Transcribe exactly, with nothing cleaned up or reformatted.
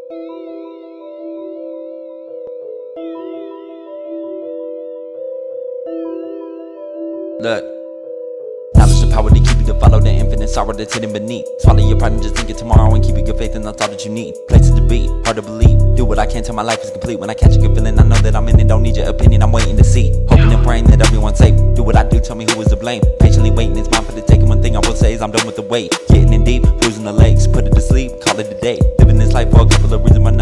Look, knowledge the power to keep you to follow the infinite sorrow that's hidden beneath. Swallow your pride and just think it tomorrow and keep it your faith and that's all that you need. Places to be, hard to believe. Do what I can till my life is complete. When I catch a good feeling, I know that I'm in it. Don't need your opinion, I'm waiting to see. Hoping and praying that everyone's safe. Do what I do, tell me who is to blame. Patiently waiting, it's mine for the taking. One thing I will say is I'm done with the wait. Getting in deep, losing the legs, put it to sleep, call it a day. Living this life for a couple of reasons.